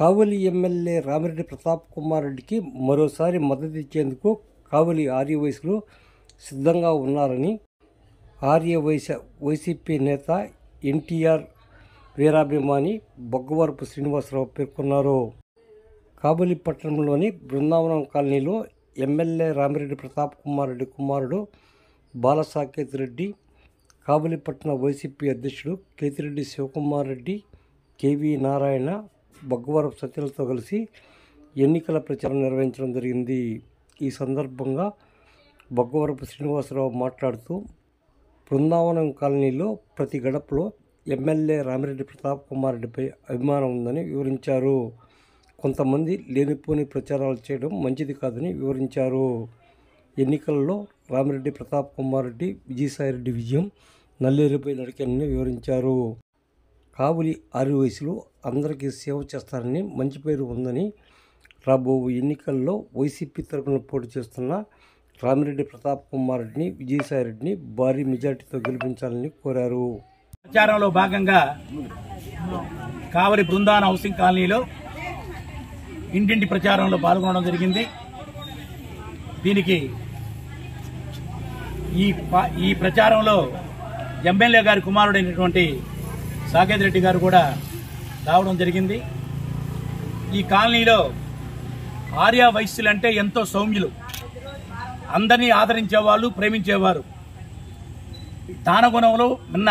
కావలి MLA Ramireddy Pratap Kumar రెడ్డికి మరోసారి మద్దతు ఇచ్చేందుకు కావలి ఆర్యవైశ్యులు సిద్ధంగా ఉన్నారని వైసీపీ నేత ఎన్టీఆర్ వీరాభిమాని బొగ్గవరపు శ్రీనివాసరావు పేర్కొన్నారు. కావలి పట్టణంలోని బృందావనం కాలనీలో ఎమ్మెల్యే రామిరెడ్డి ప్రతాప్ కుమార్ రెడ్డి కుమారుడు బాలసాకేత్ రెడ్డి, కావలి పట్టణ వైసీపీ అధ్యక్షుడు కేతిరెడ్డి శివకుమార్ రెడ్డి, కేవీ నారాయణ, బొగ్గవరపు సత్యలతో కలిసి ఎన్నికల ప్రచారం నిర్వహించడం జరిగింది. ఈ సందర్భంగా బొగ్గవరపు శ్రీనివాసరావు మాట్లాడుతూ బృందావనం కాలనీలో ప్రతి గడపలో ఎమ్మెల్యే రామిరెడ్డి ప్రతాప్ కుమార్ రెడ్డిపై అభిమానం ఉందని వివరించారు. కొంతమంది లేనిపోని ప్రచారాలు చేయడం మంచిది కాదని వివరించారు. ఎన్నికల్లో రామిరెడ్డి ప్రతాప్ కుమార్ రెడ్డి, విజయసాయిరెడ్డి విజయం నల్లేరుపై నడికేనని వివరించారు. కావలి ఆర్యవైశ్యులు అందరికీ సేవ చేస్తారని, మంచి పేరు ఉందని, రాబో ఎన్నికల్లో వైసీపీ తరఫున పోటీ చేస్తున్న రామిరెడ్డి ప్రతాప్ కుమార్ రెడ్డిని, విజయసాయిరెడ్డిని భారీ మెజార్టీతో గెలిపించాలని కోరారు. ప్రచారంలో భాగంగా కావలి బృందావన హౌసింగ్ కాలనీలో ఇంటింటి ప్రచారంలో పాల్గొనడం జరిగింది. దీనికి ఈ ప్రచారంలో ఎమ్మెల్యే గారి కుమారుడైనటువంటి సాకేత్ రెడ్డి గారు కూడా రావడం జరిగింది. ఈ కాలనీలో ఆర్య వైశ్యులంటే ఎంతో సౌమ్యులు, అందరినీ ఆదరించేవాళ్ళు, ప్రేమించేవారు. దానగుణంలో ఉన్న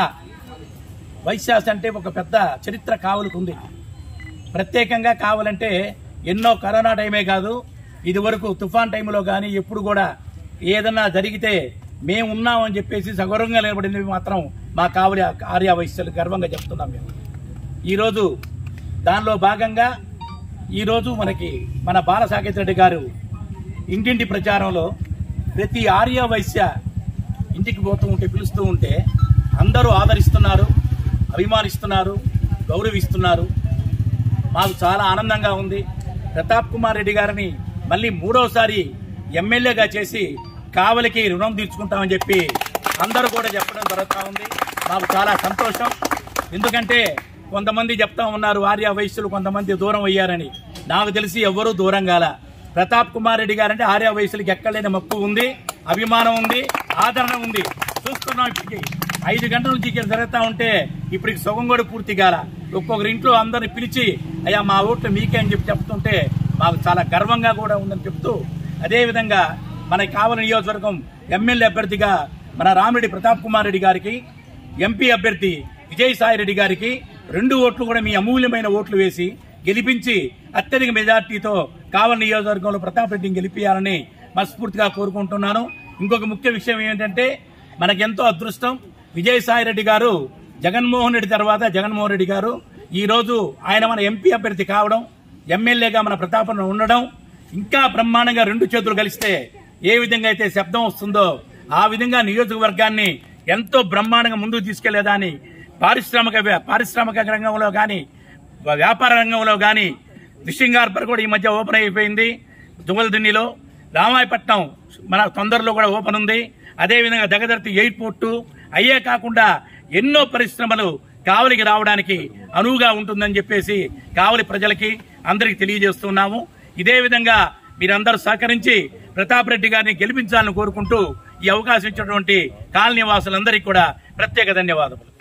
వైశ్యాస్ అంటే ఒక పెద్ద చరిత్ర కావలికి ఉంది. ప్రత్యేకంగా కావాలంటే ఎన్నో కరోనా టైమే కాదు, ఇది వరకు తుఫాన్ టైంలో కానీ ఎప్పుడు కూడా ఏదన్నా జరిగితే మేము ఉన్నామని చెప్పేసి సగౌరవంగా నిలబడింది మాత్రం మా కావలి ఆర్య వైశ్యులు గర్వంగా చెప్తున్నాం. మేము ఈరోజు దానిలో భాగంగా ఈరోజు మన బాలసాకేత్ రెడ్డి గారు ఇంటింటి ప్రచారంలో ప్రతి ఆర్య వైశ్య ఇంటికి పోతూ ఉంటే, పిలుస్తూ ఉంటే అందరూ ఆదరిస్తున్నారు, అభిమానిస్తున్నారు, గౌరవిస్తున్నారు. మాకు చాలా ఆనందంగా ఉంది. ప్రతాప్ కుమార్ రెడ్డి గారిని మళ్ళీ మూడోసారి ఎమ్మెల్యేగా చేసి కావలికి రుణం తీర్చుకుంటామని చెప్పి అందరూ కూడా చెప్పడం జరుగుతూ ఉంది. మాకు చాలా సంతోషం. ఎందుకంటే కొంతమంది చెప్తా ఉన్నారు ఆర్య వైశ్యులు కొంతమంది దూరం అయ్యారని. నాకు తెలిసి ఎవ్వరూ దూరం కాల. ప్రతాప్ కుమార్ రెడ్డి గారంటే ఆర్య వైశ్యులకి ఎక్కడలేని మక్కువ ఉంది, అభిమానం ఉంది, ఆదరణ ఉంది. చూస్తున్నాం ఇప్పటికి 5 గంటల నుంచి ఇక్కడ జరుగుతూ ఉంటే ఇప్పటికి సగం కూడా పూర్తి కాల. ఒక్కొక్కరి ఇంట్లో అందరిని పిలిచి అయ్యా మా ఓట్లు మీకే అని చెప్పి చెప్తుంటే మాకు చాలా గర్వంగా కూడా ఉందని చెప్తూ, అదేవిధంగా మన కావలి నియోజకవర్గం ఎమ్మెల్యే అభ్యర్థిగా మన రామిరెడ్డి ప్రతాప్ కుమార్ రెడ్డి గారికి, ఎంపీ అభ్యర్థి విజయసాయిరెడ్డి గారికి 2 ఓట్లు కూడా మీ అమూల్యమైన ఓట్లు వేసి గెలిపించి అత్యధిక మెజార్టీతో కావలి నియోజకవర్గంలో ప్రతాప్ రెడ్డిని గెలిపించాలని మనస్ఫూర్తిగా కోరుకుంటున్నాను. ఇంకొక ముఖ్య విషయం ఏంటంటే మనకెంతో అదృష్టం, విజయసాయిరెడ్డి గారు జగన్మోహన్ రెడ్డి తర్వాత జగన్మోహన్ రెడ్డి గారు ఈరోజు ఆయన మన ఎంపీ అభ్యర్థి కావడం, ఎమ్మెల్యేగా మన ప్రతాపం ఉండడం, ఇంకా బ్రహ్మాండంగా 2 చేతులు కలిస్తే ఏ విధంగా అయితే శబ్దం వస్తుందో ఆ విధంగా నియోజకవర్గాన్ని ఎంతో బ్రహ్మాండంగా ముందుకు తీసుకెళ్లేదాన్ని పారిశ్రామిక రంగంలో కానీ, వ్యాపార రంగంలో కానీ ఫిషింగ్ హార్బర్ కూడా ఈ మధ్య ఓపెన్ అయిపోయింది. దువ్వలదిన్నీలో రామాయపట్నం మన తొందరలో కూడా ఓపెన్ ఉంది. అదేవిధంగా దగదర్తి ఎయిర్పోర్టు అయ్యే కాకుండా ఎన్నో పరిశ్రమలు కావలికి రావడానికి అనువుగా ఉంటుందని చెప్పేసి కావలి ప్రజలకి అందరికీ తెలియజేస్తున్నాము. ఇదే విధంగా మీరందరూ సహకరించి ప్రతాప్ రెడ్డి గారిని గెలిపించాలని కోరుకుంటూ ఈ అవకాశం ఇచ్చినటువంటి కాలనీ వాసులందరికీ కూడా ప్రత్యేక ధన్యవాదాలు.